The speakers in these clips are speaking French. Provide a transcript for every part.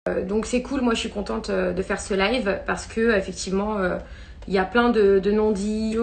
Donc c'est cool, moi je suis contente de faire ce live parce que effectivement il y a plein de non-dits.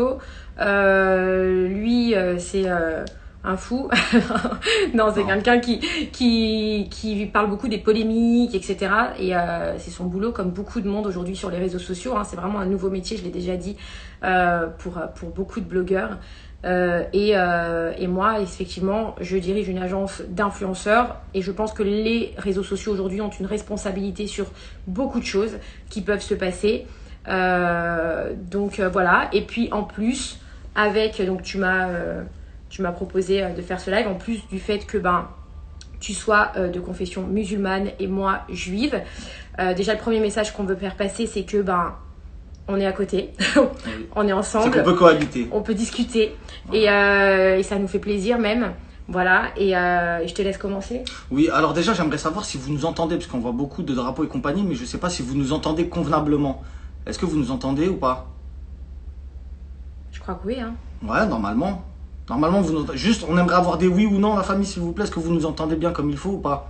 Lui c'est un fou. Non, c'est quelqu'un qui parle beaucoup des polémiques, etc. Et c'est son boulot, comme beaucoup de monde aujourd'hui sur les réseaux sociaux. Hein. C'est vraiment un nouveau métier, je l'ai déjà dit, pour beaucoup de blogueurs. Et moi, effectivement, je dirige une agence d'influenceurs et je pense que les réseaux sociaux aujourd'hui ont une responsabilité sur beaucoup de choses qui peuvent se passer. Donc voilà. Et puis en plus, donc tu m'as proposé de faire ce live, en plus du fait que tu sois de confession musulmane et moi juive. Déjà, le premier message qu'on veut faire passer, c'est que on est à côté, on est ensemble. C'est qu'on peut cohabiter. On peut discuter et ça nous fait plaisir même. Voilà, et je te laisse commencer. Oui, alors déjà, j'aimerais savoir si vous nous entendez, parce qu'on voit beaucoup de drapeaux et compagnie, mais je ne sais pas si vous nous entendez convenablement. Est-ce que vous nous entendez ou pas? Je crois que oui, hein. Ouais, normalement. Normalement, vous nous... Juste, on aimerait avoir des oui ou non, la famille, s'il vous plaît. Est-ce que vous nous entendez bien comme il faut ou pas?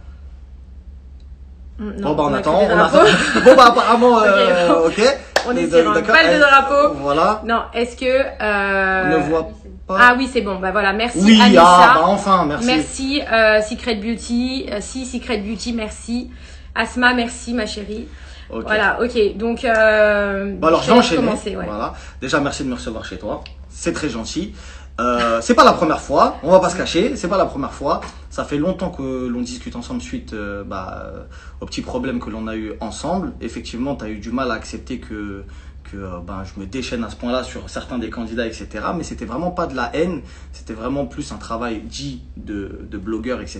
Non, bon, on attend. Bon, apparemment, ok. On est sur un bal de drapeau. Voilà. Non, est-ce que... On ne voit pas. Ah oui, c'est bon. Voilà, merci oui, Anissa. Enfin, merci. Merci Secret Beauty. Secret Beauty, merci. Asma, merci ma chérie. Okay. Voilà, ok. Donc, alors, je vais enchaîner. Ouais. Voilà. Déjà, merci de me recevoir chez toi. C'est très gentil. C'est pas la première fois, on va pas se cacher, c'est pas la première fois. Ça fait longtemps que l'on discute ensemble suite aux petits problèmes que l'on a eu ensemble. Effectivement, tu as eu du mal à accepter que je me déchaîne à ce point-là sur certains des candidats, etc. Mais c'était vraiment pas de la haine, c'était vraiment plus un travail dit de blogueur, etc.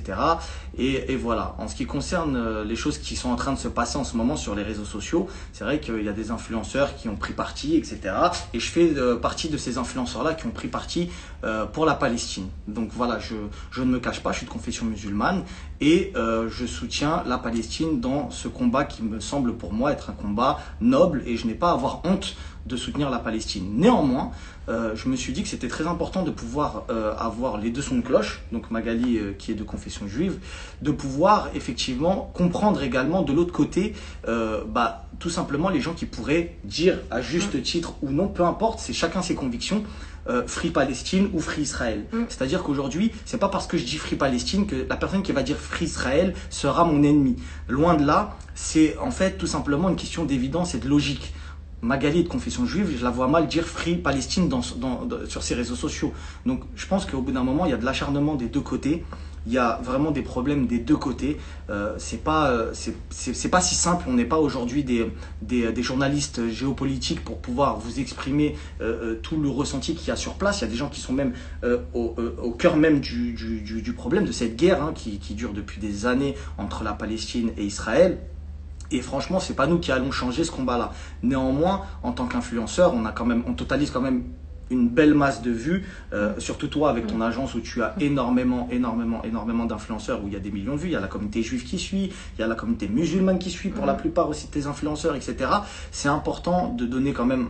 Et voilà. En ce qui concerne les choses qui sont en train de se passer en ce moment sur les réseaux sociaux, c'est vrai qu'il y a des influenceurs qui ont pris parti, etc. Et je fais partie de ces influenceurs-là qui ont pris parti pour la Palestine. Donc voilà, je ne me cache pas, je suis de confession musulmane et je soutiens la Palestine dans ce combat qui me semble pour moi être un combat noble et je n'ai pas à avoir honte de soutenir la Palestine. Néanmoins, je me suis dit que c'était très important de pouvoir avoir les deux sons de cloche, donc Magali qui est de confession juive, de pouvoir effectivement comprendre également de l'autre côté tout simplement les gens qui pourraient dire à juste titre ou non, peu importe, c'est chacun ses convictions, Free Palestine ou Free Israël. C'est-à-dire qu'aujourd'hui, c'est pas parce que je dis Free Palestine que la personne qui va dire Free Israël sera mon ennemi. Loin de là, c'est en fait tout simplement une question d'évidence et de logique. Magali est de confession juive, je la vois mal dire Free Palestine sur ses réseaux sociaux. Donc je pense qu'au bout d'un moment, il y a de l'acharnement des deux côtés. Il y a vraiment des problèmes des deux côtés. C'est pas si simple. On n'est pas aujourd'hui des journalistes géopolitiques pour pouvoir vous exprimer tout le ressenti qu'il y a sur place. Il y a des gens qui sont même au cœur même du problème de cette guerre qui dure depuis des années entre la Palestine et Israël. Et franchement, c'est pas nous qui allons changer ce combat-là. Néanmoins, en tant qu'influenceur, on totalise quand même une belle masse de vues, surtout toi avec ton agence où tu as énormément d'influenceurs, où il y a des millions de vues, il y a la communauté juive qui suit, il y a la communauté musulmane qui suit pour la plupart aussi de tes influenceurs, etc. C'est important de donner quand même,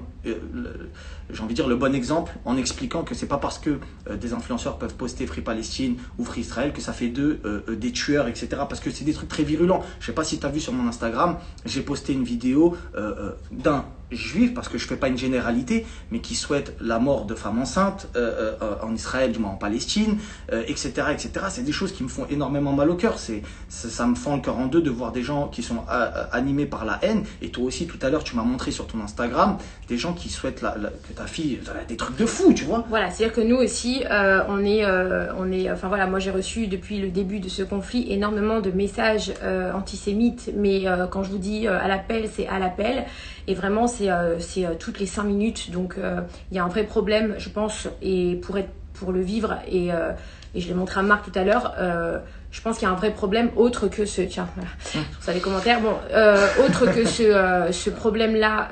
j'ai envie de dire, le bon exemple en expliquant que c'est pas parce que des influenceurs peuvent poster Free Palestine ou Free Israël que ça fait d'eux des tueurs, etc. Parce que c'est des trucs très virulents. Je sais pas si tu as vu sur mon Instagram, j'ai posté une vidéo d'un juif, parce que je fais pas une généralité, mais qui souhaite la mort de femmes enceintes en Israël, du moins en Palestine, etc., etc. C'est des choses qui me font énormément mal au cœur. Ça me fend le cœur en deux de voir des gens qui sont animés par la haine. Et toi aussi, tout à l'heure, tu m'as montré sur ton Instagram des gens qui souhaitent que ta fille des trucs de fou, tu vois. Voilà, c'est-à-dire que nous aussi, enfin voilà, moi j'ai reçu depuis le début de ce conflit énormément de messages antisémites, mais quand je vous dis à l'appel, c'est à l'appel. Et vraiment, c'est toutes les 5 minutes. Donc, il y a un vrai problème, je pense, et pour le vivre, et je l'ai montré à Marc tout à l'heure, je pense qu'il y a un vrai problème autre que ce... Tiens, voilà, sur ça les commentaires. Bon, autre que ce problème-là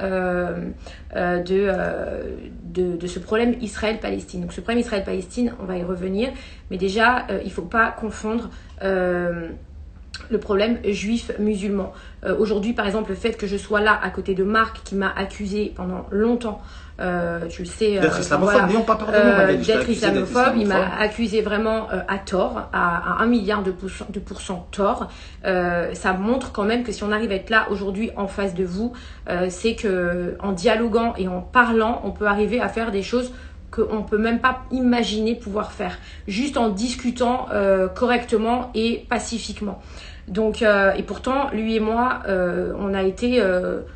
de ce problème Israël-Palestine. Donc, ce problème Israël-Palestine, on va y revenir. Mais déjà, il ne faut pas confondre... le problème juif-musulman. Aujourd'hui, par exemple, le fait que je sois là à côté de Marc, qui m'a accusé pendant longtemps, tu le sais, d'être islamophobe, n'ayons pas peur de nous, Magali, d'être islamophobe, il m'a accusé vraiment à tort, à 1 milliard de pourcents tort. Ça montre quand même que si on arrive à être là aujourd'hui en face de vous, c'est que en dialoguant et en parlant, on peut arriver à faire des choses qu'on ne peut même pas imaginer pouvoir faire, juste en discutant correctement et pacifiquement. Donc, et pourtant, lui et moi, on a été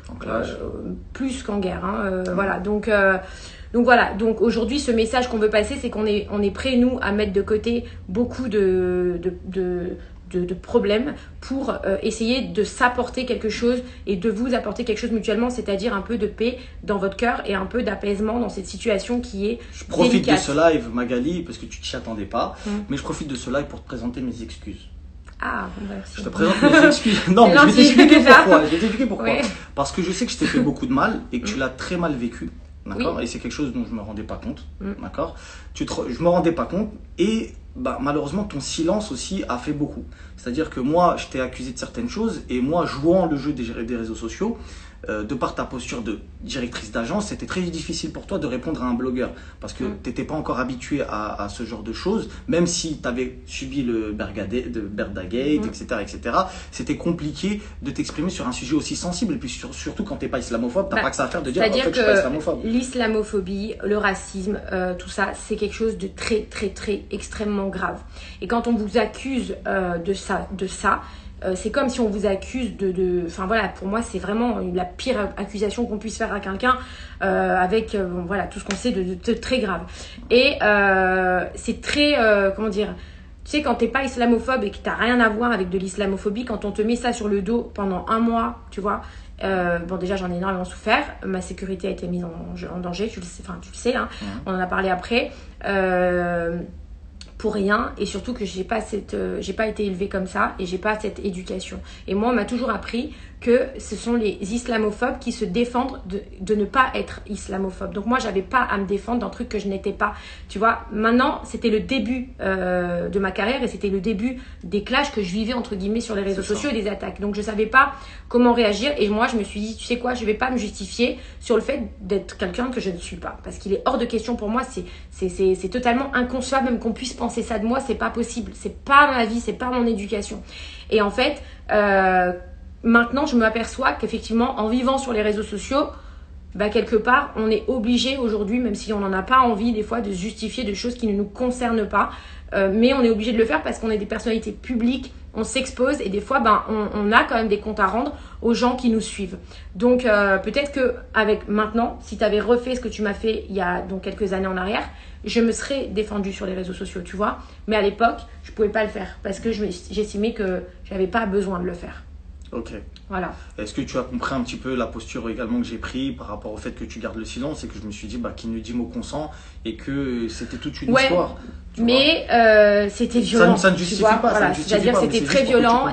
plus qu'en guerre. Hein, voilà. Donc voilà. Donc aujourd'hui, ce message qu'on veut passer, c'est qu'on est prêt, nous, à mettre de côté beaucoup de problèmes pour essayer de s'apporter quelque chose et de vous apporter quelque chose mutuellement, c'est-à-dire un peu de paix dans votre cœur et un peu d'apaisement dans cette situation qui est Je profite délicate. de ce live, Magali, parce que tu t'y attendais pas, mais je profite de ce live pour te présenter mes excuses. Ah, merci. Je te présente mes excuses. Non, mais je vais t'expliquer pourquoi. Je vais t'expliquer pourquoi. Oui. Parce que je sais que je t'ai fait beaucoup de mal et que tu l'as très mal vécu. D'accord. Oui. Et c'est quelque chose dont je me rendais pas compte. D'accord. Je me rendais pas compte et malheureusement ton silence aussi a fait beaucoup. C'est-à-dire que moi, je t'ai accusé de certaines choses et moi, jouant le jeu des réseaux sociaux, de par ta posture de directrice d'agence, c'était très difficile pour toi de répondre à un blogueur parce que tu n'étais pas encore habitué à ce genre de choses, même si tu avais subi le Berdagate, etc. C'était compliqué de t'exprimer sur un sujet aussi sensible et puis surtout quand tu n'es pas islamophobe, tu n'as pas que ça à faire de dire en fait, je suis pas islamophobe. L'islamophobie, le racisme, tout ça, c'est quelque chose de très, très, très extrêmement grave. Et quand on vous accuse de ça, c'est comme si on vous accuse enfin voilà, pour moi c'est vraiment la pire accusation qu'on puisse faire à quelqu'un avec voilà tout ce qu'on sait de très grave. Et c'est très comment dire, tu sais, quand t'es pas islamophobe et que t'as rien à voir avec de l'islamophobie, quand on te met ça sur le dos pendant 1 mois, tu vois, bon déjà j'en ai énormément souffert, ma sécurité a été mise en danger, tu le sais hein, on en a parlé après. Pour rien, et surtout que j'ai pas été élevée comme ça et j'ai pas cette éducation. Et moi on m'a toujours appris que ce sont les islamophobes qui se défendent de ne pas être islamophobes. Donc moi j'avais pas à me défendre d'un truc que je n'étais pas. Tu vois, maintenant c'était le début de ma carrière et c'était le début des clashs que je vivais entre guillemets sur les réseaux sociaux et des attaques. Donc je savais pas comment réagir et moi je me suis dit, tu sais quoi, je vais pas me justifier sur le fait d'être quelqu'un que je ne suis pas, parce qu'il est hors de question pour moi, c'est totalement inconcevable même qu'on puisse penser ça de moi, c'est pas possible, c'est pas ma vie, c'est pas mon éducation. Et en fait maintenant, je m'aperçois qu'effectivement, en vivant sur les réseaux sociaux, quelque part, on est obligé aujourd'hui, même si on n'en a pas envie des fois, de se justifier de choses qui ne nous concernent pas. Mais on est obligé de le faire parce qu'on est des personnalités publiques, on s'expose et des fois, on a quand même des comptes à rendre aux gens qui nous suivent. Donc, peut-être qu'avec maintenant, si tu avais refait ce que tu m'as fait il y a donc quelques années en arrière, je me serais défendue sur les réseaux sociaux, tu vois. Mais à l'époque, je ne pouvais pas le faire parce que j'estimais que je n'avais pas besoin de le faire. Ok. Voilà. Est-ce que tu as compris un petit peu la posture également que j'ai prise par rapport au fait que tu gardes le silence et que je me suis dit qu'il ne dit mot consent et que c'était toute une histoire. Mais c'était violent. Ça ne justifie pas. Voilà. C'est-à-dire que c'était très violent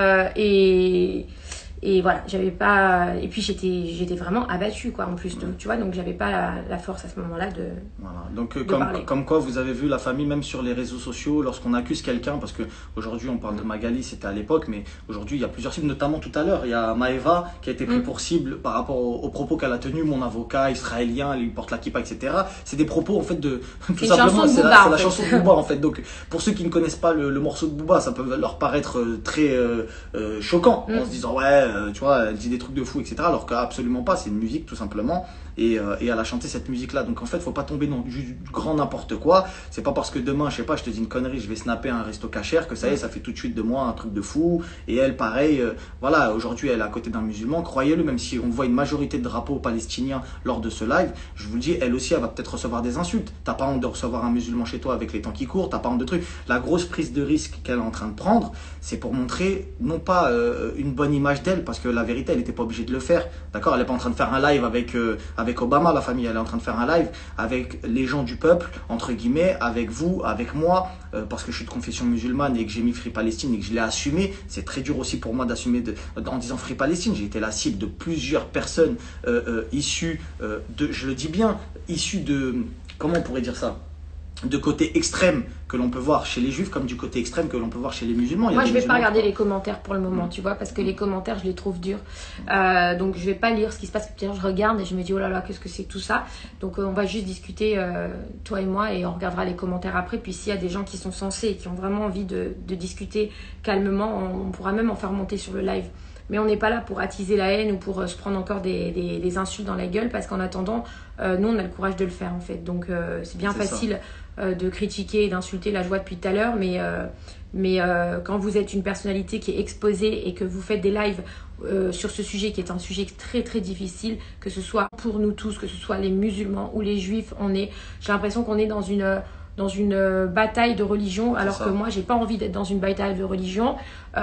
et voilà, j'avais pas. Et puis j'étais vraiment abattue quoi en plus, tu vois, donc j'avais pas la force à ce moment-là de. Voilà. Donc comme quoi vous avez vu la famille même sur les réseaux sociaux lorsqu'on accuse quelqu'un, parce que aujourd'hui on parle de Magali, c'était à l'époque, mais aujourd'hui il y a plusieurs cibles, notamment tout à l'heure il y a Maëva qui a été pris pour cible par rapport aux propos qu'elle a tenus, mon avocat israélien, il porte la kippa, etc. C'est des propos en fait de tout simplement c'est la chanson de Booba en fait. Donc pour ceux qui ne connaissent pas le morceau de Booba, ça peut leur paraître très choquant en se disant ouais. Tu vois, elle dit des trucs de fou, etc. Alors qu'absolument pas, c'est une musique tout simplement. Et elle a chanté cette musique-là. Donc en fait, faut pas tomber dans du grand n'importe quoi. C'est pas parce que demain, je sais pas, je te dis une connerie, je vais snapper un resto cachère que ça y est, ça fait tout de suite de moi un truc de fou. Et elle, pareil, voilà, aujourd'hui, elle est à côté d'un musulman. Croyez-le, même si on voit une majorité de drapeaux palestiniens lors de ce live, je vous le dis, elle aussi, elle va peut-être recevoir des insultes. T'as pas honte de recevoir un musulman chez toi avec les temps qui courent, t'as pas honte de trucs. La grosse prise de risque qu'elle est en train de prendre, c'est pour montrer, non pas une bonne image d'elle, parce que la vérité, elle n'était pas obligée de le faire. D'accord, elle est pas en train de faire un live avec Obama, la famille, elle est en train de faire un live avec les gens du peuple, entre guillemets, avec vous, avec moi, parce que je suis de confession musulmane et que j'ai mis Free Palestine et que je l'ai assumé. C'est très dur aussi pour moi d'assumer en disant Free Palestine. J'ai été la cible de plusieurs personnes issues je le dis bien, issues de, comment on pourrait dire ça, de côté extrême que l'on peut voir chez les juifs comme du côté extrême que l'on peut voir chez les musulmans. Moi, je vais pas regarder les commentaires pour le moment, tu vois, parce que les commentaires, je les trouve durs. Donc, je vais pas lire ce qui se passe. Je regarde et je me dis, oh là là, qu'est-ce que c'est tout ça. Donc, on va juste discuter, toi et moi, et on regardera les commentaires après. Puis, s'il y a des gens qui sont sensés et qui ont vraiment envie de discuter calmement, on pourra même en faire monter sur le live. Mais on n'est pas là pour attiser la haine ou pour se prendre encore des insultes dans la gueule, parce qu'en attendant, nous, on a le courage de le faire, en fait. Donc, c'est bien facile de critiquer et d'insulter. Là, je vois depuis tout à l'heure, mais quand vous êtes une personnalité qui est exposée et que vous faites des lives sur ce sujet qui est un sujet très très difficile, que ce soit pour nous tous, que ce soit les musulmans ou les juifs, j'ai l'impression qu'on est dans une bataille de religion, alors que moi, j'ai pas envie d'être dans une bataille de religion.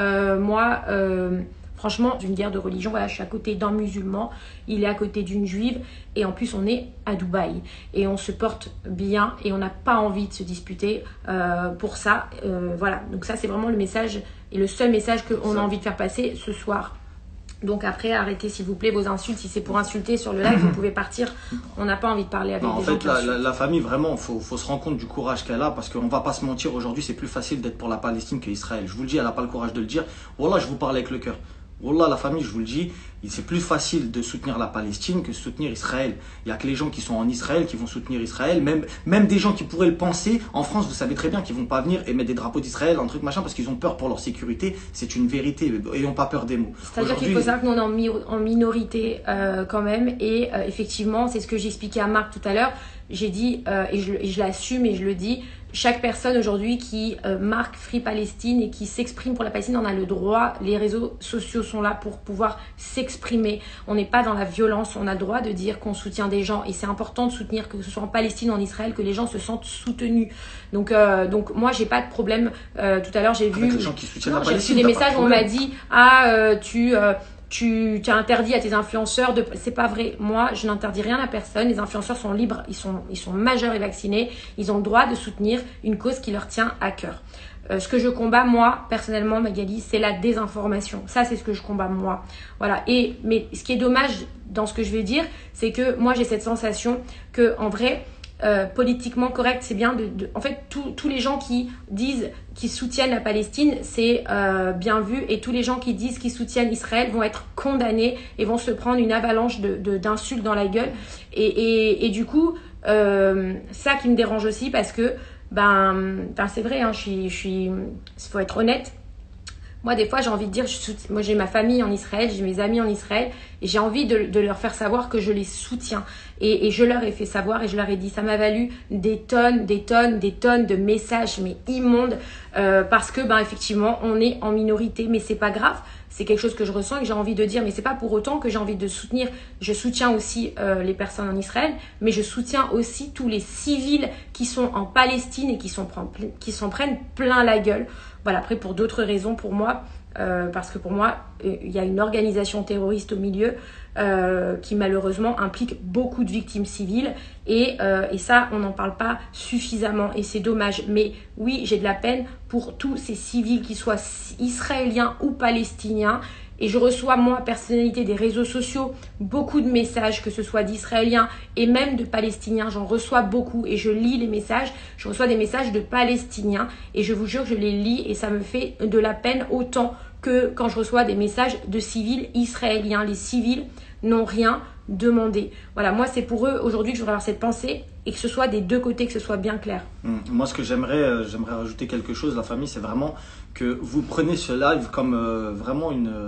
Franchement, d'une guerre de religion, voilà, je suis à côté d'un musulman, il est à côté d'une juive, et en plus on est à Dubaï. Et on se porte bien, et on n'a pas envie de se disputer pour ça. Voilà, donc ça c'est vraiment le message, et le seul message qu'on a envie de faire passer ce soir. Donc après, arrêtez s'il vous plaît vos insultes. Si c'est pour insulter sur le live, vous pouvez partir. On n'a pas envie de parler avec des gens. En fait, la famille, vraiment, faut se rendre compte du courage qu'elle a, parce qu'on va pas se mentir, aujourd'hui c'est plus facile d'être pour la Palestine qu'Israël. Je vous le dis, elle n'a pas le courage de le dire. Voilà, je vous parle avec le cœur. Wallah, la famille, je vous le dis, c'est plus facile de soutenir la Palestine que de soutenir Israël. Il n'y a que les gens qui sont en Israël qui vont soutenir Israël. Même des gens qui pourraient le penser, en France, vous savez très bien qu'ils ne vont pas venir et mettre des drapeaux d'Israël, un truc machin, parce qu'ils ont peur pour leur sécurité. C'est une vérité. Ayons pas peur des mots. C'est-à-dire qu'il faut savoir que nous, on est en minorité quand même. Et effectivement, c'est ce que j'expliquais à Marc tout à l'heure. J'ai dit, et je l'assume et je le dis, chaque personne aujourd'hui qui marque Free Palestine et qui s'exprime pour la Palestine en a le droit. Les réseaux sociaux sont là pour pouvoir s'exprimer. On n'est pas dans la violence. On a le droit de dire qu'on soutient des gens. Et c'est important de soutenir, que ce soit en Palestine ou en Israël, que les gens se sentent soutenus. Donc moi, j'ai pas de problème. Tout à l'heure, j'ai vu... Les gens qui soutiennent la Palestine, j'ai reçu des messages où on m'a dit « Ah, tu as interdit à tes influenceurs de... » C'est pas vrai. Moi, je n'interdis rien à personne. Les influenceurs sont libres. Ils sont majeurs et vaccinés. Ils ont le droit de soutenir une cause qui leur tient à cœur. Ce que je combats, moi, personnellement, Magali, c'est la désinformation. Ça, c'est ce que je combats, moi. Voilà. Mais ce qui est dommage dans ce que je vais dire, c'est que moi, j'ai cette sensation que, en vrai... politiquement correct, c'est bien en fait tous les gens qui disent qu'ils soutiennent la Palestine, c'est bien vu, et tous les gens qui disent qu'ils soutiennent Israël vont être condamnés et vont se prendre une avalanche d'insultes dans la gueule, et du coup ça qui me dérange aussi, parce que c'est vrai, hein, faut être honnête. Moi, des fois, j'ai envie de dire, moi j'ai ma famille en Israël, j'ai mes amis en Israël, et j'ai envie de leur faire savoir que je les soutiens. Et je leur ai fait savoir, et je leur ai dit, ça m'a valu des tonnes de messages, mais immondes, parce que, effectivement, on est en minorité, mais c'est pas grave. C'est quelque chose que je ressens et que j'ai envie de dire, mais c'est pas pour autant que j'ai envie de soutenir. Je soutiens aussi les personnes en Israël, mais je soutiens aussi tous les civils qui sont en Palestine et qui s'en prennent plein la gueule. Voilà, après pour d'autres raisons pour moi, parce que pour moi, il y a une organisation terroriste au milieu qui malheureusement implique beaucoup de victimes civiles, et ça, on n'en parle pas suffisamment, et c'est dommage. Mais oui, j'ai de la peine pour tous ces civils, qu'ils soient israéliens ou palestiniens. Et je reçois, moi, personnalité des réseaux sociaux, beaucoup de messages, que ce soit d'Israéliens et même de Palestiniens. J'en reçois beaucoup et je lis les messages. Je reçois des messages de Palestiniens et je vous jure, je les lis et ça me fait de la peine autant que quand je reçois des messages de civils israéliens. Les civils n'ont rien demandé. Voilà, moi, c'est pour eux aujourd'hui que je voudrais avoir cette pensée, et que ce soit des deux côtés, que ce soit bien clair. Moi, ce que j'aimerais rajouter quelque chose, la famille, c'est vraiment que vous prenez ce live comme vraiment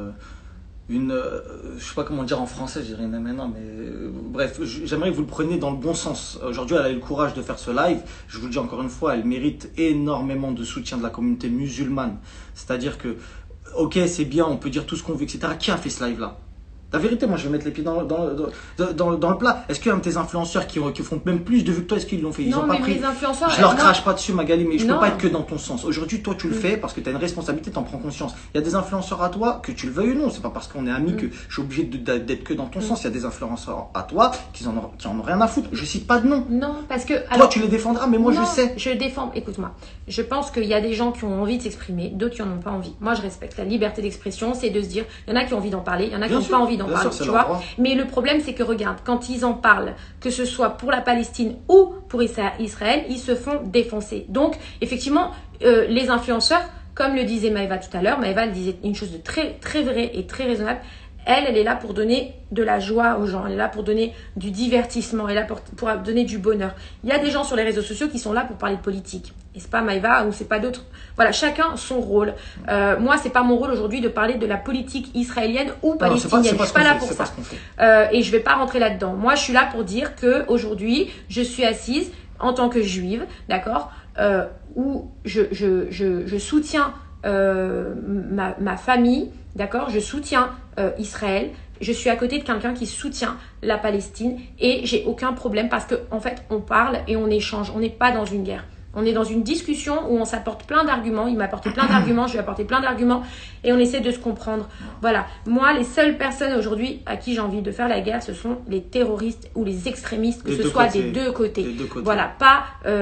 je sais pas comment dire en français, je dirais maintenant, mais bref, j'aimerais que vous le preniez dans le bon sens. Aujourd'hui, elle a eu le courage de faire ce live. Je vous le dis encore une fois, elle mérite énormément de soutien de la communauté musulmane. C'est-à-dire que, ok, c'est bien, on peut dire tout ce qu'on veut, etc. Qui a fait ce live-là? La vérité, moi je vais mettre les pieds dans le plat. Est-ce qu'il y a un de tes influenceurs qui font même plus de vues que toi? Est-ce qu'ils l'ont fait? Ils ont pas pris. Je leur crache pas dessus, Magali, mais je peux pas être que dans ton sens. Aujourd'hui, toi tu le fais parce que tu as une responsabilité, tu en prends conscience. Il y a des influenceurs à toi, que tu le veuilles ou non, c'est pas parce qu'on est amis que je suis obligé d'être que dans ton sens. Il y a des influenceurs à toi qui en ont rien à foutre. Je cite pas de nom. Non, parce que. Toi tu les défendras, mais moi je sais. Je défends, écoute-moi. Je pense qu'il y a des gens qui ont envie de s'exprimer, d'autres qui en ont pas envie. Moi je respecte la liberté d'expression, c'est de se dire, il y en a qui ont envie d'en parler, il y en a qui n'ont pas envie envie d'en Bien parler, sûr, c'est tu leur vois. droit. Mais le problème, c'est que regarde, quand ils en parlent, que ce soit pour la Palestine ou pour Israël, ils se font défoncer. Donc, effectivement, les influenceurs, comme le disait Maëva tout à l'heure, Maëva, elle disait une chose de très, très vraie et très raisonnable. Elle est là pour donner de la joie aux gens. Elle est là pour donner du divertissement. Elle est là pour donner du bonheur. Il y a des gens sur les réseaux sociaux qui sont là pour parler de politique. Et c'est pas Maëva ou c'est pas d'autres. Voilà, chacun son rôle. Moi, c'est pas mon rôle aujourd'hui de parler de la politique israélienne ou palestinienne. Je suis pas là pour ça. Et je vais pas rentrer là-dedans. Moi, je suis là pour dire que aujourd'hui, je suis assise en tant que juive, d'accord, où je soutiens ma famille, d'accord, je soutiens Israël, je suis à côté de quelqu'un qui soutient la Palestine et j'ai aucun problème parce que en fait on parle et on échange, on n'est pas dans une guerre. On est dans une discussion où on s'apporte plein d'arguments, il m'a apporté plein d'arguments, je lui ai apporté plein d'arguments et on essaie de se comprendre. Voilà, moi les seules personnes aujourd'hui à qui j'ai envie de faire la guerre, ce sont les terroristes ou les extrémistes, que ce soit des deux côtés. Voilà, pas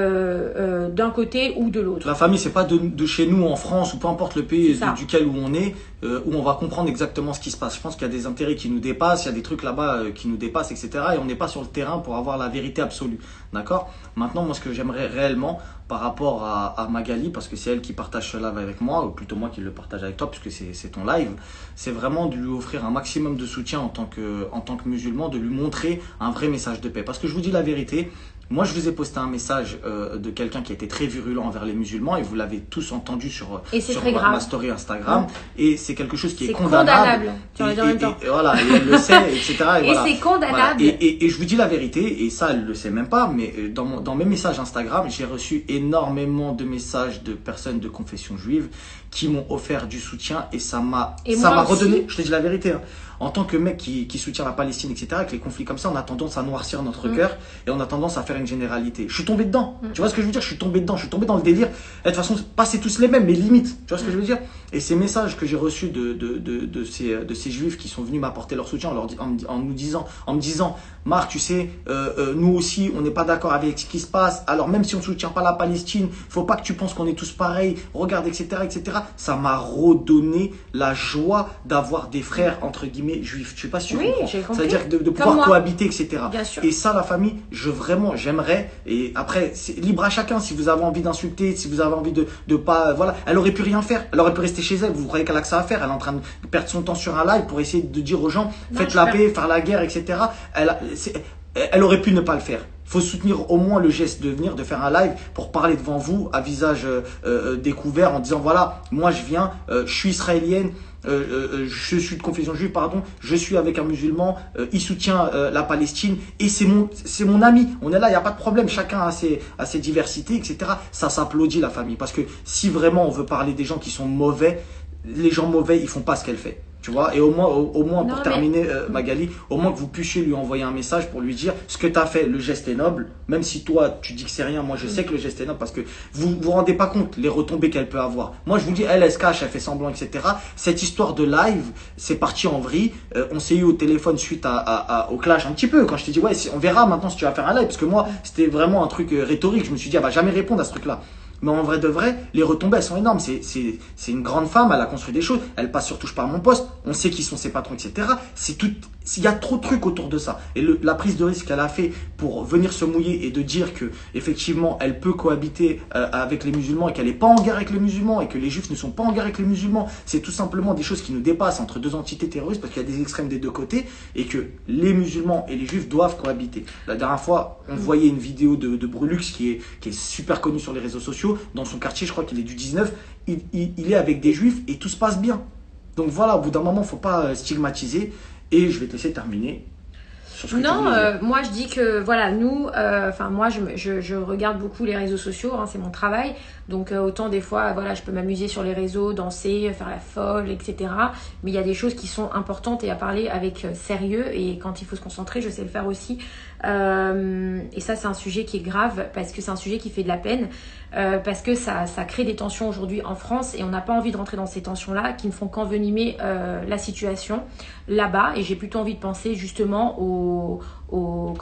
d'un côté ou de l'autre. La famille, c'est pas de chez nous en France ou peu importe le pays duquel où on est, où on va comprendre exactement ce qui se passe. Je pense qu'il y a des intérêts qui nous dépassent, il y a des trucs là-bas qui nous dépassent, etc. Et on n'est pas sur le terrain pour avoir la vérité absolue. D'accord? Maintenant, moi, ce que j'aimerais réellement par rapport à Magali, parce que c'est elle qui partage ce live avec moi, ou plutôt moi qui le partage avec toi, puisque c'est ton live, c'est vraiment de lui offrir un maximum de soutien en tant que musulman, de lui montrer un vrai message de paix. Parce que je vous dis la vérité, moi je vous ai posté un message de quelqu'un qui était très virulent envers les musulmans, et vous l'avez tous entendu sur ma story Instagram, et c'est quelque chose qui est condamnable. Tu en même temps. Et voilà, et elle le sait, etc. Et voilà. C'est condamnable. Voilà. Et je vous dis la vérité, et ça elle le sait même pas, mais dans mes messages Instagram, j'ai reçu énormément de messages de personnes de confession juive qui m'ont offert du soutien, et ça m'a redonné, je te dis la vérité, hein, en tant que mec qui soutient la Palestine, etc., avec les conflits comme ça, on a tendance à noircir notre cœur et on a tendance à faire une généralité. Je suis tombé dedans. Tu vois ce que je veux dire? Je suis tombé dedans. Je suis tombé dans le délire. Et de toute façon, pas c'est tous les mêmes, mais limite. Tu vois ce que je veux dire? Et ces messages que j'ai reçus de ces juifs qui sont venus m'apporter leur soutien en me disant, Marc, tu sais, nous aussi, on n'est pas d'accord avec ce qui se passe. Alors même si on ne soutient pas la Palestine, faut pas que tu penses qu'on est tous pareils. Regarde, etc., etc. Ça m'a redonné la joie d'avoir des frères, entre guillemets, juifs. Je sais pas si tu comprends. C'est-à-dire de pouvoir cohabiter, etc. Et ça, la famille, j'aimerais. Et après, c'est libre à chacun. Si vous avez envie d'insulter, si vous avez envie de pas, voilà, elle aurait pu rien faire. Elle aurait pu rester chez elle. Vous croyez qu'elle a que ça à faire? Elle est en train de perdre son temps sur un live pour essayer de dire aux gens, faites la paix, faire la guerre, etc. Elle aurait pu ne pas le faire. Il faut soutenir au moins le geste de venir, de faire un live pour parler devant vous à visage découvert en disant voilà, moi je viens, je suis israélienne, je suis de confession juive, pardon, je suis avec un musulman, il soutient la Palestine et c'est mon ami. On est là, il n'y a pas de problème, chacun a ses diversités, etc. Ça s'applaudit la famille parce que si vraiment on veut parler des gens qui sont mauvais, les gens mauvais ils font pas ce qu'elle fait. Tu vois, et au moins pour terminer, Magali, au moins que vous puissiez lui envoyer un message pour lui dire ce que tu as fait, le geste est noble, même si toi tu dis que c'est rien, moi je sais que le geste est noble parce que vous vous rendez pas compte les retombées qu'elle peut avoir. Moi je vous dis, elle se cache, elle fait semblant, etc. Cette histoire de live, c'est parti en vrille. On s'est eu au téléphone suite au clash un petit peu, quand je t'ai dit, ouais, on verra maintenant si tu vas faire un live, parce que moi c'était vraiment un truc rhétorique, je me suis dit, elle va jamais répondre à ce truc-là. Mais en vrai de vrai, les retombées, elles sont énormes. C'est une grande femme, elle a construit des choses. Elle passe sur Touche pas à mon poste. On sait qui sont ses patrons, etc. Il y a trop de trucs autour de ça. Et la prise de risque qu'elle a fait pour venir se mouiller et de dire que effectivement, elle peut cohabiter avec les musulmans et qu'elle n'est pas en guerre avec les musulmans et que les juifs ne sont pas en guerre avec les musulmans, c'est tout simplement des choses qui nous dépassent entre deux entités terroristes parce qu'il y a des extrêmes des deux côtés et que les musulmans et les juifs doivent cohabiter. La dernière fois, on voyait une vidéo de Brulux qui est super connu sur les réseaux sociaux. Dans son quartier, je crois qu'il est du 19, il est avec des juifs et tout se passe bien. Donc voilà, au bout d'un moment, il ne faut pas stigmatiser. Et je vais te laisser terminer. Non, moi je dis que voilà, nous, moi je regarde beaucoup les réseaux sociaux, hein, c'est mon travail. Donc autant des fois, voilà, je peux m'amuser sur les réseaux, danser, faire la folle, etc. Mais il y a des choses qui sont importantes et à parler avec sérieux. Et quand il faut se concentrer, je sais le faire aussi. Et ça, c'est un sujet qui est grave parce que c'est un sujet qui fait de la peine. Parce que ça crée des tensions aujourd'hui en France et on n'a pas envie de rentrer dans ces tensions-là qui ne font qu'envenimer la situation là-bas. Et j'ai plutôt envie de penser justement aux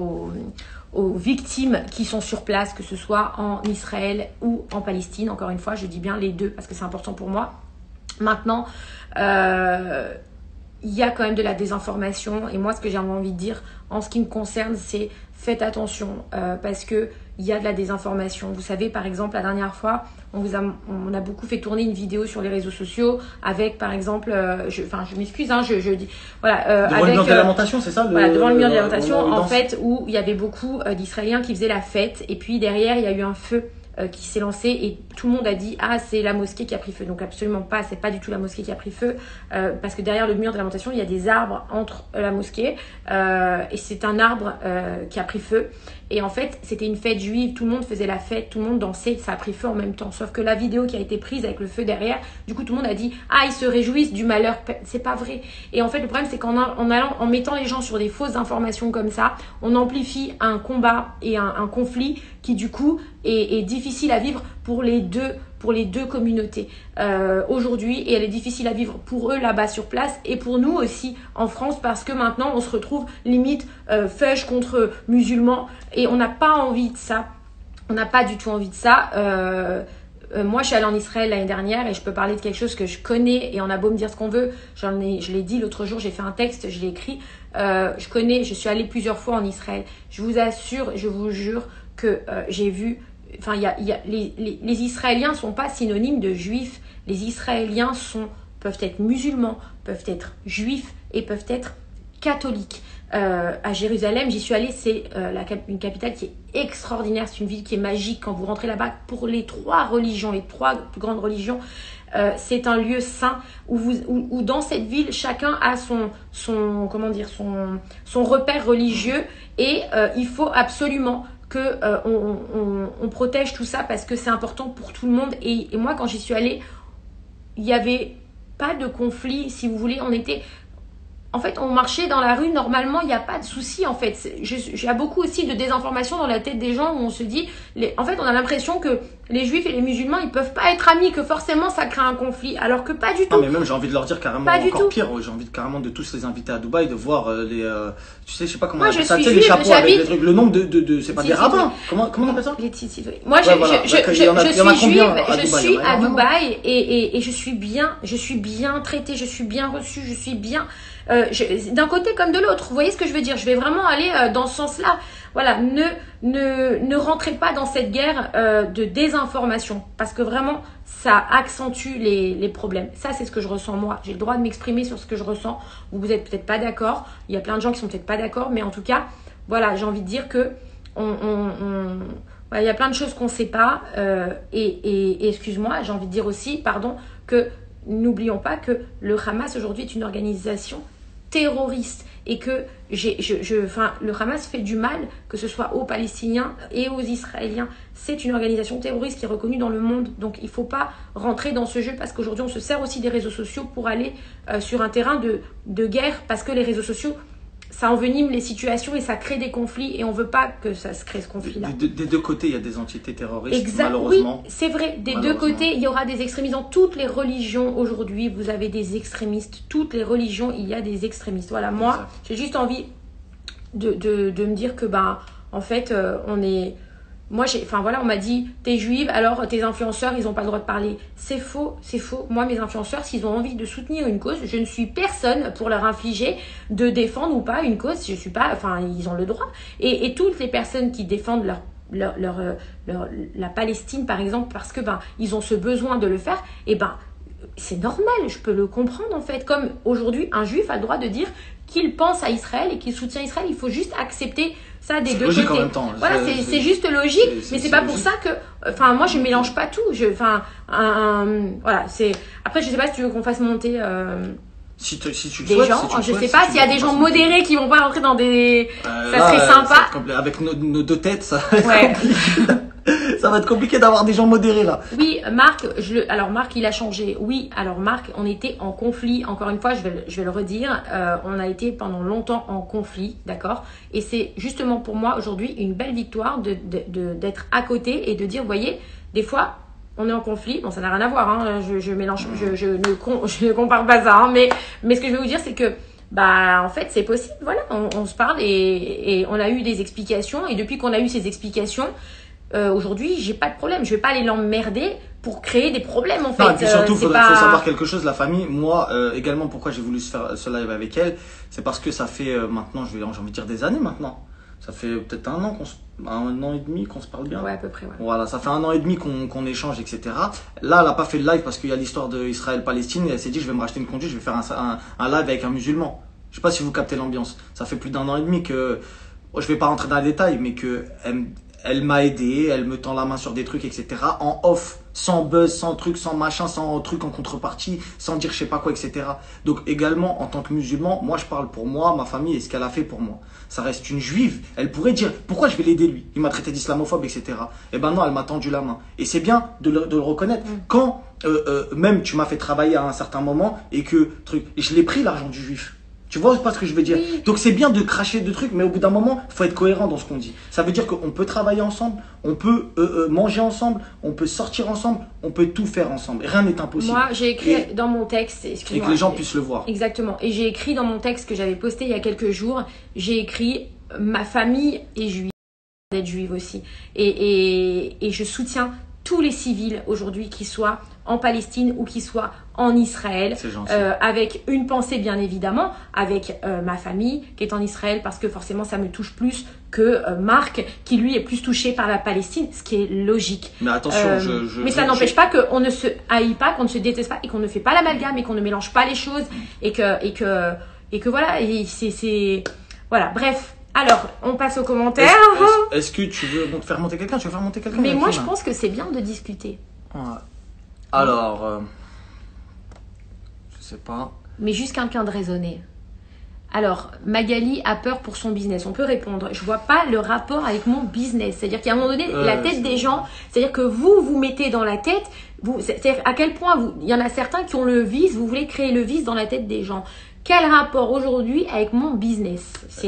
victimes qui sont sur place, que ce soit en Israël ou en Palestine. Encore une fois, je dis bien les deux parce que c'est important pour moi. Maintenant, il y a quand même de la désinformation. Et moi, ce que j'ai envie de dire, en ce qui me concerne, c'est faites attention parce que il y a de la désinformation. Vous savez, par exemple, la dernière fois, on a beaucoup fait tourner une vidéo sur les réseaux sociaux avec, par exemple, je m'excuse, hein, je dis, voilà, devant le mur de lamentation, c'est ça voilà, devant le mur de lamentation, en fait, où il y avait beaucoup d'Israéliens qui faisaient la fête, et puis derrière, il y a eu un feu qui s'est lancé et tout le monde a dit ah c'est la mosquée qui a pris feu. Donc absolument pas, c'est pas du tout la mosquée qui a pris feu parce que derrière le mur de lamentation il y a des arbres entre la mosquée et c'est un arbre qui a pris feu. Et en fait, c'était une fête juive, tout le monde faisait la fête, tout le monde dansait, ça a pris feu en même temps. Sauf que la vidéo qui a été prise avec le feu derrière, du coup, tout le monde a dit « Ah, ils se réjouissent du malheur. » C'est pas vrai. Et en fait, le problème, c'est en mettant les gens sur des fausses informations comme ça, on amplifie un combat et un conflit qui, du coup, est difficile à vivre pour les deux communautés aujourd'hui, et elle est difficile à vivre pour eux là-bas sur place et pour nous aussi en France parce que maintenant on se retrouve limite feuge contre musulmans et on n'a pas envie de ça, on n'a pas du tout envie de ça. Moi je suis allée en Israël l'année dernière et je peux parler de quelque chose que je connais et on a beau me dire ce qu'on veut, je l'ai dit l'autre jour, j'ai fait un texte, je l'ai écrit, je suis allée plusieurs fois en Israël, je vous assure, je vous jure que j'ai vu. Enfin, les Israéliens ne sont pas synonymes de juifs. Les Israéliens peuvent être musulmans, peuvent être juifs et peuvent être catholiques. À Jérusalem, j'y suis allée, c'est une capitale qui est extraordinaire. C'est une ville qui est magique quand vous rentrez là-bas pour les trois plus grandes religions. C'est un lieu saint où dans cette ville, chacun a son repère religieux et il faut absolument on protège tout ça parce que c'est important pour tout le monde. Et moi, quand j'y suis allée, il n'y avait pas de conflit, si vous voulez. En fait, on marchait dans la rue, normalement, il n'y a pas de souci, en fait. Il y a beaucoup aussi de désinformation dans la tête des gens où on se dit... En fait, on a l'impression que les juifs et les musulmans, ils peuvent pas être amis, que forcément, ça crée un conflit, alors que pas du tout. Ah, mais même, j'ai envie de leur dire carrément encore pire. J'ai envie carrément de tous les inviter à Dubaï, de voir tu sais, je sais pas comment on appelle ça, les chapeaux avec les trucs, le nombre c'est pas des rabbins. Comment on appelle ça? Moi, je suis juive, je suis à Dubaï et je suis bien traitée, je suis bien reçue, je suis bien... d'un côté comme de l'autre, vous voyez ce que je veux dire, je vais vraiment aller dans ce sens-là. Voilà, ne rentrez pas dans cette guerre de désinformation parce que vraiment ça accentue les problèmes. Ça, c'est ce que je ressens moi. J'ai le droit de m'exprimer sur ce que je ressens. Vous êtes peut-être pas d'accord. Il y a plein de gens qui sont peut-être pas d'accord, mais en tout cas, voilà, j'ai envie de dire que voilà, il y a plein de choses qu'on ne sait pas. Et excuse-moi, j'ai envie de dire aussi, pardon, que n'oublions pas que le Hamas aujourd'hui est une organisation terroriste et que le Hamas fait du mal, que ce soit aux Palestiniens et aux Israéliens. C'est une organisation terroriste qui est reconnue dans le monde. Donc il ne faut pas rentrer dans ce jeu parce qu'aujourd'hui on se sert aussi des réseaux sociaux pour aller sur un terrain de guerre parce que les réseaux sociaux, ça envenime les situations et ça crée des conflits et on ne veut pas que ça se crée ce conflit-là. Des deux côtés, il y a des entités terroristes, malheureusement. Oui, c'est vrai. Des deux côtés, il y aura des extrémistes. Dans toutes les religions, aujourd'hui, vous avez des extrémistes. Toutes les religions, il y a des extrémistes. Voilà, moi, j'ai juste envie de me dire que, en fait, on m'a dit, t'es juive, alors tes influenceurs, ils n'ont pas le droit de parler. C'est faux, c'est faux. Moi, mes influenceurs, s'ils ont envie de soutenir une cause, je ne suis personne pour leur infliger de défendre ou pas une cause. Je suis pas, ils ont le droit. Et toutes les personnes qui défendent la Palestine, par exemple, parce que, ils ont ce besoin de le faire, c'est normal, je peux le comprendre en fait. Comme aujourd'hui, un juif a le droit de dire qu'il pense à Israël et qu'il soutient Israël. Il faut juste accepter ça des deux côtés. En même temps. Voilà, c'est juste logique, mais c'est pas pour ça que... moi, je mélange pas tout. Voilà, c'est... Après, je sais pas si tu veux qu'on fasse monter... Si tu le des souhaites, gens, si tu je le sais souhaites, pas si s'il y a des gens modérés qui vont pas rentrer dans des... ça serait sympa. Avec nos deux têtes, ça Ouais. Ça va être compliqué d'avoir des gens modérés là. Oui, Marc, alors Marc, il a changé. Oui, alors Marc, on était en conflit. Encore une fois, je vais le redire. On a été pendant longtemps en conflit, d'accord. Et c'est justement pour moi aujourd'hui une belle victoire d'être à côté et de dire, vous voyez, des fois, on est en conflit. Bon, ça n'a rien à voir. Hein, je mélange, je ne compare pas ça. Hein, mais ce que je vais vous dire, c'est que en fait, c'est possible. Voilà, on se parle et on a eu des explications. Et depuis qu'on a eu ces explications. Aujourd'hui, j'ai pas de problème. Je vais pas aller l'emmerder pour créer des problèmes en fait. Non, et puis surtout, faut pas... savoir quelque chose, la famille. Moi, également, pourquoi j'ai voulu faire ce live avec elle, c'est parce que ça fait maintenant, j'ai envie de dire des années maintenant. Ça fait peut-être un an et demi qu'on se parle bien. Ouais, à peu près, ouais. Voilà, ça fait un an et demi qu'on échange, etc. Là, elle n'a pas fait de live parce qu'il y a l'histoire d'Israël-Palestine et elle s'est dit, je vais me racheter une conduite, je vais faire un live avec un musulman. Je sais pas si vous captez l'ambiance. Ça fait plus d'un an et demi que, je vais pas rentrer dans les détails, mais que elle m'a aidé, elle me tend la main sur des trucs, etc. En off, sans buzz, sans truc, sans machin, sans truc en contrepartie, sans dire je sais pas quoi, etc. Donc également, en tant que musulman, moi je parle pour moi, ma famille et ce qu'elle a fait pour moi. Ça reste une juive, elle pourrait dire pourquoi je vais l'aider lui, il m'a traité d'islamophobe, etc. Et ben non, elle m'a tendu la main. Et c'est bien de le reconnaître. Quand même tu m'as fait travailler à un certain moment et que truc, et je l'ai pris l'argent du juif. Tu vois pas ce que je veux dire? Oui. Donc c'est bien de cracher de trucs, mais au bout d'un moment, il faut être cohérent dans ce qu'on dit. Ça veut dire qu'on peut travailler ensemble, on peut manger ensemble, on peut sortir ensemble, on peut tout faire ensemble. Rien n'est impossible. Moi, j'ai écrit dans mon texte, et que les gens puissent le voir. Exactement. Et j'ai écrit dans mon texte que j'avais posté il y a quelques jours, j'ai écrit ma famille est juive, d'être juive aussi. Et je soutiens tous les civils aujourd'hui, qui soient en Palestine ou qui soient en Israël, avec une pensée bien évidemment, avec ma famille qui est en Israël, parce que forcément ça me touche plus que Marc qui lui est plus touché par la Palestine, ce qui est logique. Mais attention, mais ça n'empêche pas qu'on ne se haït pas, qu'on ne se déteste pas et qu'on ne fait pas l'amalgame et qu'on ne mélange pas les choses et que voilà, voilà, bref. Alors, on passe aux commentaires. Est-ce que tu veux faire monter quelqu'un? Tu veux faire monter quelqu'un? Mais moi, je pense que c'est bien de discuter. Ouais. Alors, je sais pas. Mais juste quelqu'un de raisonné. Alors, Magali a peur pour son business. On peut répondre. Je vois pas le rapport avec mon business. C'est-à-dire qu'à un moment donné, la tête des gens, c'est-à-dire que vous mettez dans la tête, c'est-à-dire à quel point il y en a certains qui ont le vice, vous voulez créer le vice dans la tête des gens. Quel rapport aujourd'hui avec mon business?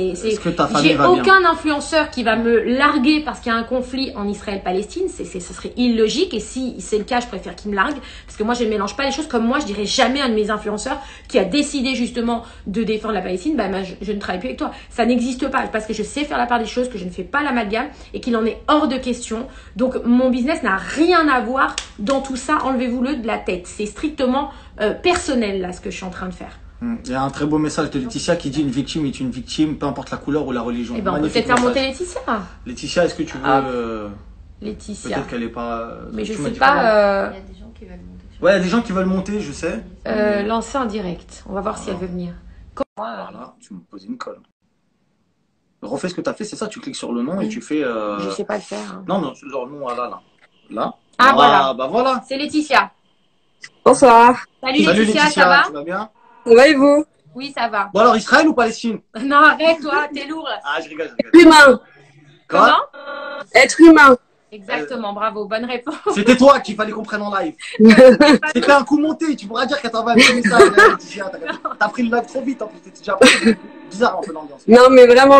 J'ai aucun influenceur qui va me larguer parce qu'il y a un conflit en Israël-Palestine. Ce serait illogique. Et si c'est le cas, je préfère qu'il me largue. Parce que moi, je ne mélange pas les choses. Comme moi, je dirais jamais à un de mes influenceurs qui a décidé justement de défendre la Palestine, bah, je ne travaille plus avec toi. Ça n'existe pas. Parce que je sais faire la part des choses, que je ne fais pas l'amalgame et qu'il en est hors de question. Donc, mon business n'a rien à voir dans tout ça. Enlevez-vous-le de la tête. C'est strictement personnel, là, ce que je suis en train de faire. Il y a un très beau message de Laetitia qui dit une victime est une victime, peu importe la couleur ou la religion. Eh ben, on peut peut-être faire monter Laetitia. Laetitia, est-ce que tu veux... Laetitia. Peut-être qu'elle est pas... Mais je sais pas... Il y a des gens qui veulent monter. Ouais, il y a des gens qui veulent monter, je sais. Lancer en direct. On va voir si elle veut venir. Voilà, tu me poses une colle. Refais ce que tu as fait, c'est ça, tu cliques sur le nom et tu fais... Je sais pas le faire. Hein. Non, genre le nom, là. Ah, voilà. Bah voilà. C'est Laetitia. Bonsoir. Salut Laetitia, ça va? Tu vas bien? Ouais, et vous? Oui, ça va. Bon alors, Israël ou Palestine? Non, arrête toi, t'es lourd. Ah, je rigole. Humain. Comment? Être humain. Exactement, bravo, bonne réponse. C'était toi qu'il fallait qu'on prenne en live. C'était un coup monté, tu pourras dire qu'elle t'envoie un message. T'as pris le live trop vite, en plus, c'était déjà bizarre un peu l'ambiance. Non, mais vraiment,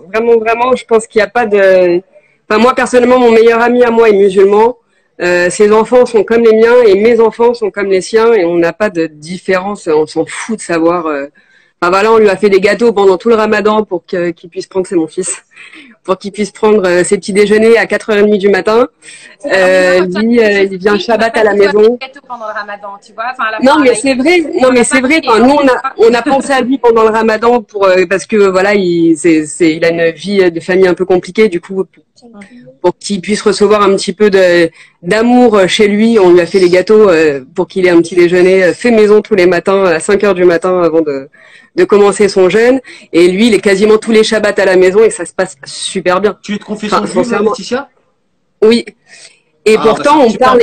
je pense qu'il n'y a pas de... Enfin, moi, personnellement, mon meilleur ami à moi est musulman. Ses enfants sont comme les miens et mes enfants sont comme les siens et on n'a pas de différence, on s'en fout de savoir. Enfin voilà, on lui a fait des gâteaux pendant tout le ramadan pour qu'il puisse prendre, c'est mon fils, pour qu'il puisse prendre ses petits déjeuners à 4h30 du matin. Lui, il vient Shabbat à la maison. Pendant le ramadan, tu vois. Enfin, non, mais c'est vrai. Non, mais c'est vrai. Enfin, nous, on a pensé à lui pendant le ramadan parce que voilà, il a une vie de famille un peu compliquée. Du coup, pour qu'il puisse recevoir un petit peu d'amour chez lui, on lui a fait les gâteaux pour qu'il ait un petit déjeuner fait maison tous les matins à 5h du matin avant de commencer son jeûne. Et lui, il est quasiment tous les Shabbats à la maison et ça se passe super bien. Tu es de confession juive, Laetitia? Oui. Et pourtant, on parle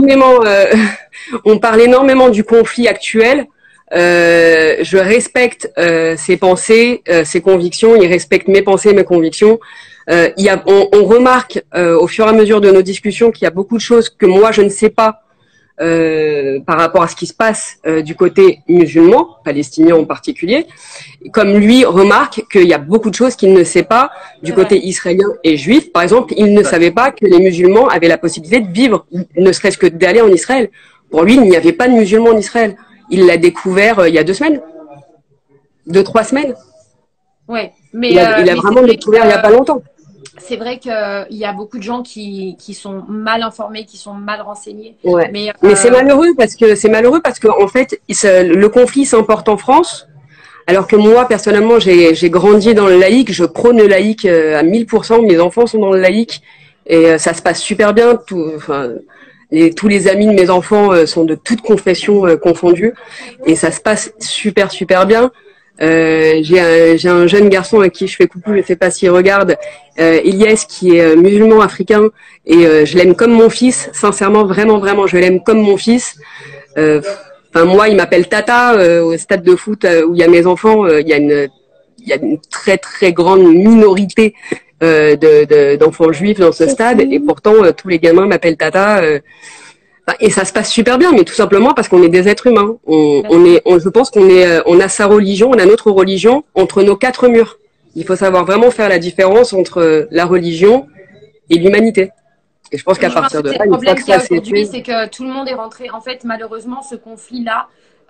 énormément du conflit actuel. Je respecte ses pensées, ses convictions. Il respecte mes pensées, mes convictions. On remarque au fur et à mesure de nos discussions qu'il y a beaucoup de choses que moi je ne sais pas par rapport à ce qui se passe du côté musulman, palestinien en particulier, comme lui remarque qu'il y a beaucoup de choses qu'il ne sait pas du côté israélien et juif. Par exemple, il ne savait pas que les musulmans avaient la possibilité de vivre, ne serait-ce que d'aller en Israël. Pour lui, il n'y avait pas de musulmans en Israël. Il l'a découvert il y a 2 semaines, 2-3 semaines. Ouais, mais il a vraiment découvert il n'y a pas longtemps. c'est vrai qu'il y a beaucoup de gens qui sont mal informés, qui sont mal renseignés. Ouais. Mais Mais c'est malheureux parce que en fait, le conflit s'importe en France. Alors que moi, personnellement, j'ai grandi dans le laïque, je prône le laïque à 1000%, mes enfants sont dans le laïque et ça se passe super bien. Tous les amis de mes enfants sont de toutes confessions confondues et ça se passe super super bien. J'ai un jeune garçon à qui je fais coucou, je sais pas s'il regarde, Elias, qui est musulman africain et je l'aime comme mon fils, sincèrement, vraiment vraiment, je l'aime comme mon fils. Enfin, moi, il m'appelle Tata au stade de foot où il y a mes enfants. Il y a une très très grande minorité d'enfants juifs dans ce stade, et pourtant tous les gamins m'appellent Tata. Et ça se passe super bien, mais tout simplement parce qu'on est des êtres humains. Je pense on a sa religion, on a notre religion entre nos quatre murs. Il faut savoir vraiment faire la différence entre la religion et l'humanité. Et je pense qu'à partir de là, le problème qu'il y a aujourd'hui, c'est que tout le monde est rentré. En fait, malheureusement, ce conflit-là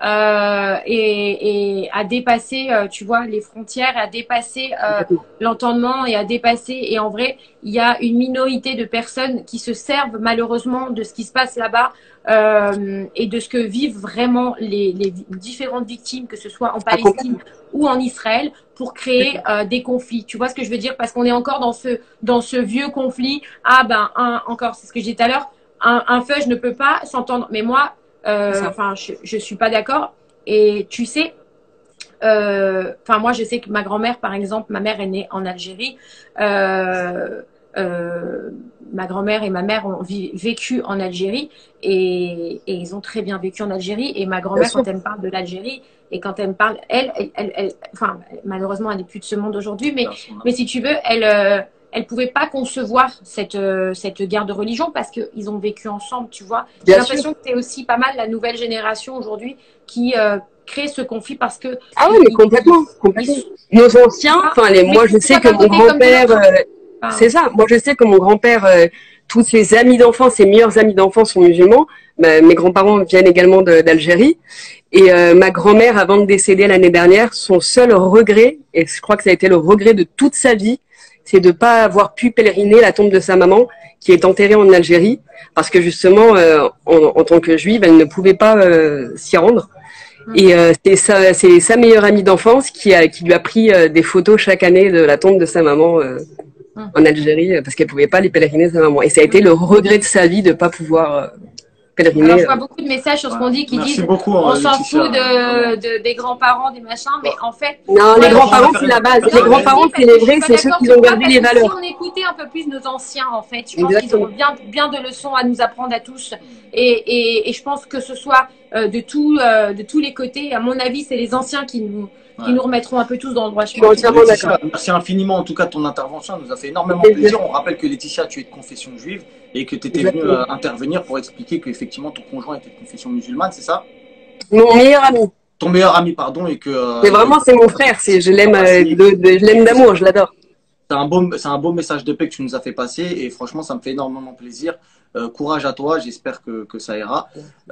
et a dépassé, tu vois, les frontières, a dépassé l'entendement et a dépassé. Et en vrai, il y a une minorité de personnes qui se servent malheureusement de ce qui se passe là-bas et de ce que vivent vraiment les différentes victimes, que ce soit en Palestine ou en Israël, pour créer des conflits. Tu vois ce que je veux dire? Parce qu'on est encore dans ce vieux conflit. Ah ben, encore, c'est ce que j'ai dit tout à l'heure, un feu, je ne peux pas s'entendre. Mais moi, enfin, je suis pas d'accord. Et tu sais, enfin, moi, je sais que ma grand-mère, par exemple, ma mère est née en Algérie. Ma grand-mère et ma mère ont vécu en Algérie et ils ont très bien vécu en Algérie. Et ma grand-mère, quand elle me parle de l'Algérie et quand elle me parle, enfin, malheureusement, elle n'est plus de ce monde aujourd'hui, mais si tu veux, elle pouvait pas concevoir cette guerre de religion parce qu'ils ont vécu ensemble, tu vois. J'ai l'impression que c'est aussi pas mal la nouvelle génération aujourd'hui qui crée ce conflit parce que... Ah oui, mais complètement. Nos anciens, moi je sais que mon grand-père... c'est ça, moi je sais que mon grand-père, tous ses amis d'enfance, ses meilleurs amis d'enfance sont musulmans. Mes grands-parents viennent également d'Algérie. Et ma grand-mère, avant de décéder l'année dernière, son seul regret, et je crois que ça a été le regret de toute sa vie, c'est de pas avoir pu pèleriner la tombe de sa maman, qui est enterrée en Algérie, parce que justement, en tant que juive, elle ne pouvait pas s'y rendre. Et c'est sa meilleure amie d'enfance qui lui a pris des photos chaque année de la tombe de sa maman en Algérie, parce qu'elle pouvait pas les pèleriner sa maman. Et ça a été le regret de sa vie de pas pouvoir pèleriner. Alors, je vois beaucoup de messages sur ce qu'on dit qui disent on s'en fout des grands-parents, des machins, mais en fait... Non, les grands-parents, c'est la base. Les grands-parents, c'est les vrais, c'est ceux qui ont gardé les valeurs. Si on écoutait un peu plus nos anciens, en fait, je pense qu'ils ont bien de leçons à nous apprendre à tous. Et je pense que ce soit de tous les côtés, à mon avis, c'est les anciens qui nous remettront un peu tous dans le droit chemin. Merci infiniment en tout cas de ton intervention, ça nous a fait énormément plaisir. On rappelle que Laetitia, tu es de confession juive et que tu étais venue intervenir pour expliquer qu'effectivement ton conjoint était de confession musulmane, c'est ça? Mon meilleur ami. Ton meilleur ami, pardon, et que... Mais vraiment, c'est mon frère, je l'aime d'amour, je l'adore. C'est un beau message de paix que tu nous as fait passer et franchement, ça me fait énormément plaisir. Courage à toi, j'espère que ça ira.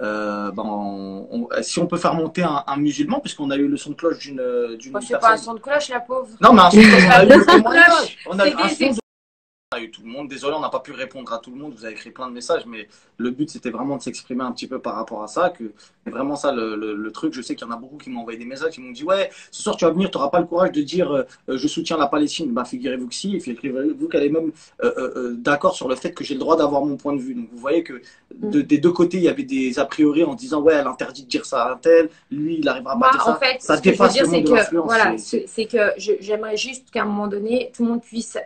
Si on peut faire monter un musulman, puisqu'on a eu le son de cloche d'une c'est pas un son de cloche, la pauvre. Non, mais un son de cloche, on a eu le témoignage. On a eu un son on a eu tout le monde. Désolé, on n'a pas pu répondre à tout le monde. Vous avez écrit plein de messages, mais le but c'était vraiment de s'exprimer un petit peu par rapport à ça. C'est vraiment ça le truc. Je sais qu'il y en a beaucoup qui m'ont envoyé des messages, qui m'ont dit ouais, ce soir tu vas venir, tu n'auras pas le courage de dire je soutiens la Palestine. Bah figurez-vous que si, et figurez-vous qu'elle est même d'accord sur le fait que j'ai le droit d'avoir mon point de vue. Donc vous voyez que des deux côtés il y avait des a priori en disant ouais, elle interdit de dire ça à un tel, lui il n'arrivera pas à dire ça. En fait, ça ce que je veux dire, c'est que voilà, c'est que j'aimerais juste qu'à un moment donné tout le monde puisse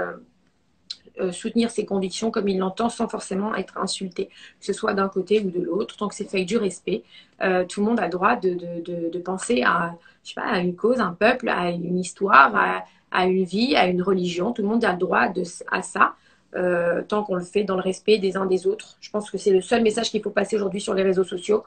soutenir ses convictions comme il l'entend sans forcément être insulté, que ce soit d'un côté ou de l'autre, tant que c'est fait avec du respect. Tout le monde a le droit de penser à, je sais pas, à une cause, un peuple, à une histoire, à une vie, à une religion. Tout le monde a le droit à ça, tant qu'on le fait dans le respect des uns des autres. Je pense que c'est le seul message qu'il faut passer aujourd'hui sur les réseaux sociaux.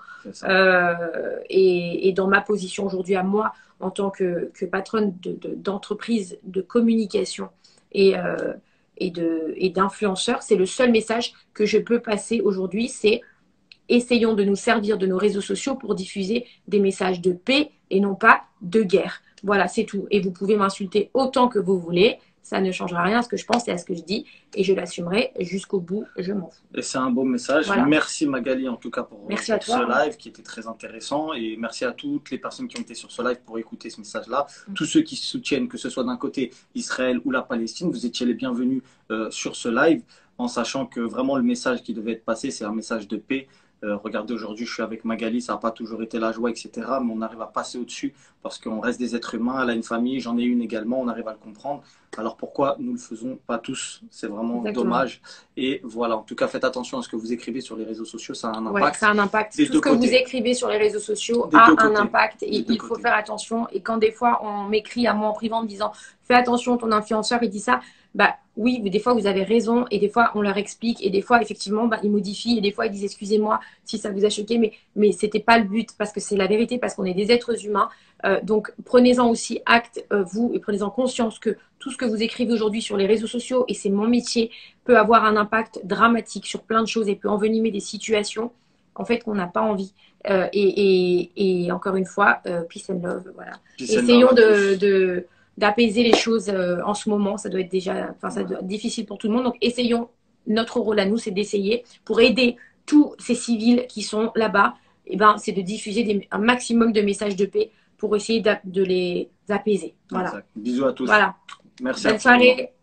Et dans ma position aujourd'hui à moi, en tant que patronne d'entreprise de communication et d'influenceurs, c'est le seul message que je peux passer aujourd'hui, c'est essayons de nous servir de nos réseaux sociaux pour diffuser des messages de paix et non pas de guerre. Voilà, c'est tout. Et vous pouvez m'insulter autant que vous voulez, ça ne changera rien à ce que je pense et à ce que je dis, et je l'assumerai jusqu'au bout, je m'en fous. Et c'est un beau message. Voilà. Merci Magali en tout cas pour Merci à toi. ce live qui était très intéressant, et merci à toutes les personnes qui ont été sur ce live pour écouter ce message-là. Tous ceux qui soutiennent, que ce soit d'un côté Israël ou la Palestine, vous étiez les bienvenus sur ce live, en sachant que vraiment le message qui devait être passé, c'est un message de paix. Regardez, aujourd'hui, je suis avec Magali, ça n'a pas toujours été la joie, etc. Mais on arrive à passer au-dessus parce qu'on reste des êtres humains. Elle a une famille, j'en ai une également, on arrive à le comprendre. Alors pourquoi nous ne le faisons pas tous? C'est vraiment Exactement. dommage. Et voilà, en tout cas, faites attention à ce que vous écrivez sur les réseaux sociaux, ça a un impact. Ouais, ça a un impact. Des Tout deux ce que vous côtés. écrivez sur les réseaux sociaux Des a deux un côtés. impact, et Des deux il faut côtés. faire attention. Et quand des fois on m'écrit à moi en privé en me disant fais attention, ton influenceur il dit ça, bah oui, des fois vous avez raison, et des fois on leur explique, et des fois effectivement bah, ils modifient, et des fois ils disent excusez-moi si ça vous a choqué, mais c'était pas le but, parce que c'est la vérité, parce qu'on est des êtres humains. Donc prenez-en aussi acte, vous, et prenez-en conscience que tout ce que vous écrivez aujourd'hui sur les réseaux sociaux, et c'est mon métier, peut avoir un impact dramatique sur plein de choses et peut envenimer des situations en fait qu'on n'a pas envie. Et encore une fois, peace and love, voilà. Peace and Essayons love. d'apaiser les choses en ce moment. Ça doit être déjà, enfin, ça doit être difficile pour tout le monde. Donc, essayons. Notre rôle à nous, c'est d'essayer pour aider tous ces civils qui sont là-bas. Et ben, c'est de diffuser un maximum de messages de paix pour essayer de les apaiser. Voilà. Exact. Bisous à tous. Voilà. Merci. Bonne soirée.